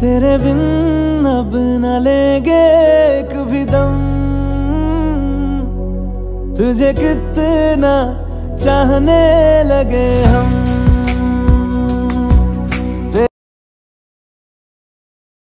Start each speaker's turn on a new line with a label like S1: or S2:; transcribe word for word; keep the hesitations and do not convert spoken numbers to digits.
S1: तेरे बिन अब न लेंगे एक भी दम, तुझे कितना चाहने लगे हम।